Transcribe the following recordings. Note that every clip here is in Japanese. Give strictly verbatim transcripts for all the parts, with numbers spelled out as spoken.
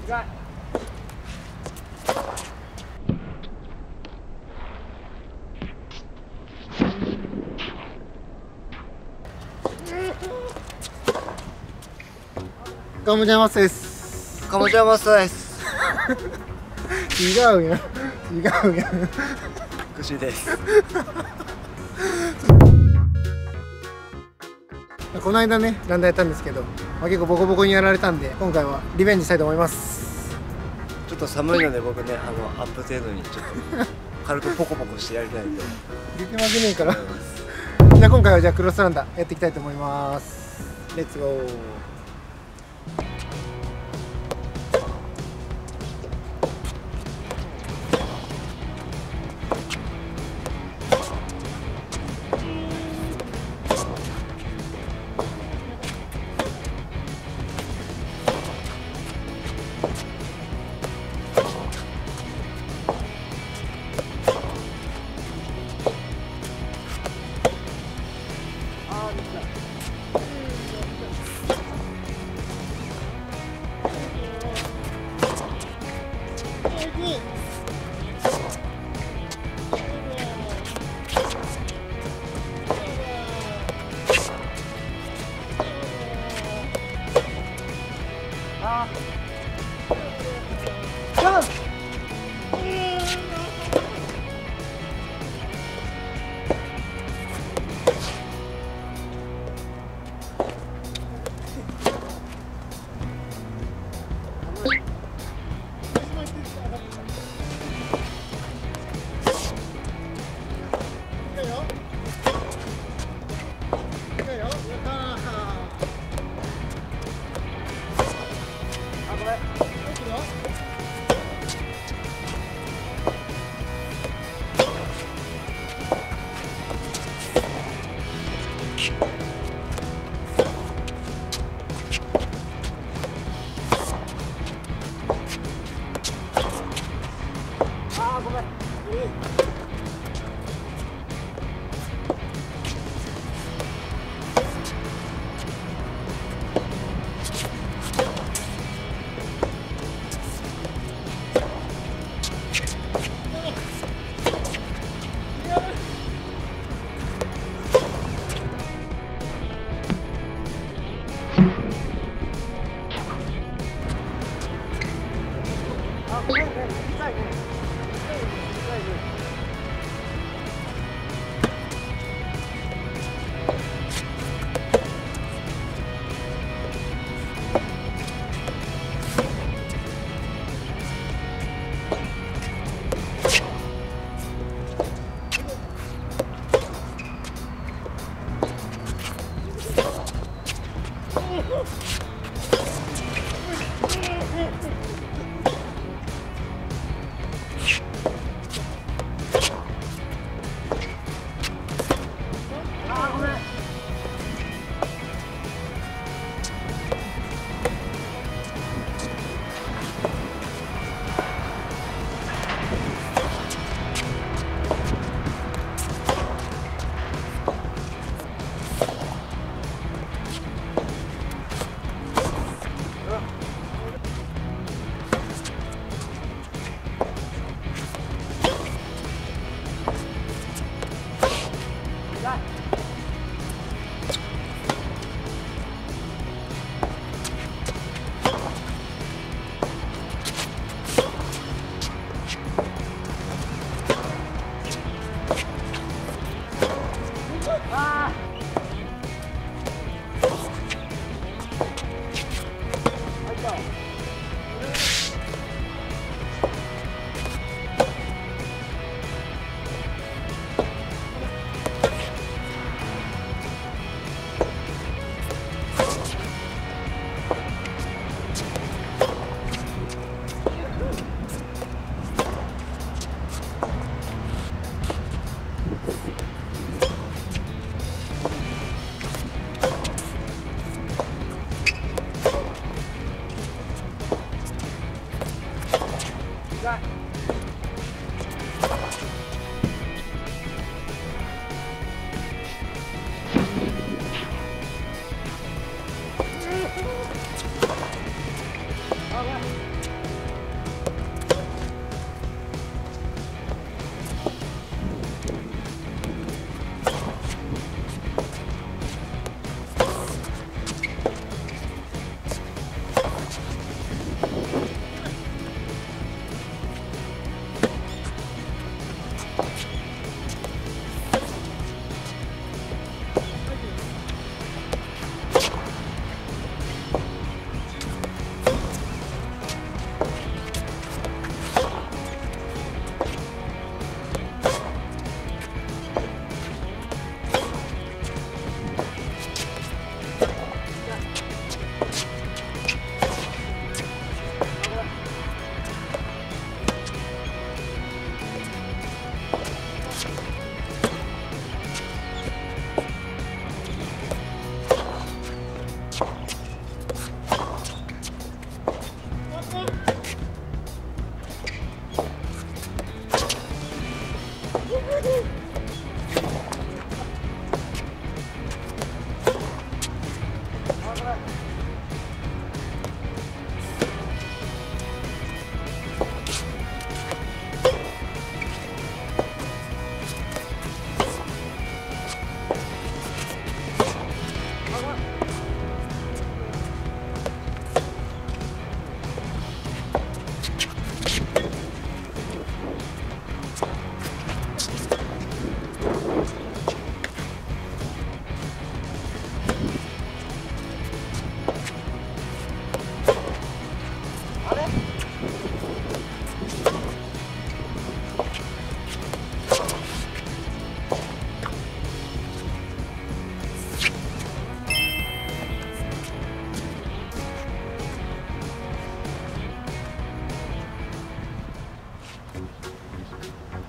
カムジャマスです。 カムジャマスです。 違うやん、違うやん。 くしです。 この間ね、ランダーやったんですけど、まあ、結構ボコボコにやられたんで、今回はリベンジしたいと思います。 ちょっと寒いので僕ね、あのアップ程度にちょっと軽くポコポコしてやりたいと出てませねえからじゃあ今回はじゃあクロスランダーやっていきたいと思います。レッツゴー。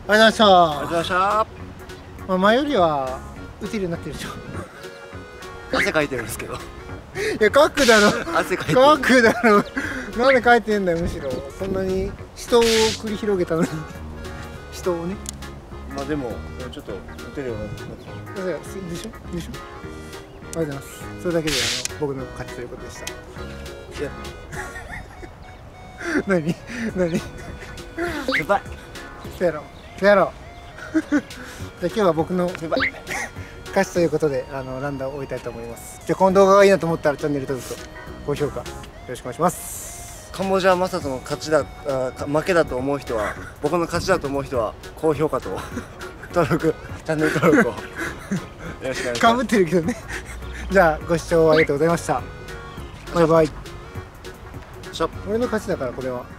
ありがとうございました。 ありがとうございました。 まあ、前よりは打てるようになってるでしょ。 汗かいてるんですけど。 いや、かくだろ。 汗かいてる。 かくだろ。なんで書いてんだよ、むしろ。そんなに人を繰り広げたのに。人をね。 まあでもちょっと打てるようになってでしょでしょ。ありがとうございます。それだけであの僕の勝ちということでした。 いや何何先輩そうやろそうやろじゃあ今日は僕の先輩勝ちということであのランダーを終えたいと思います。じゃあこの動画がいいなと思ったらチャンネル登録と高評価よろしくお願いします。 カンボジアマサトの勝ちだあ負けだと思う人は僕の勝ちだと思う人は高評価と登録チャンネル登録をよろしくお願いします。 かぶってるけどねじゃあご視聴ありがとうございました。バイバイ。俺の勝ちだからこれは。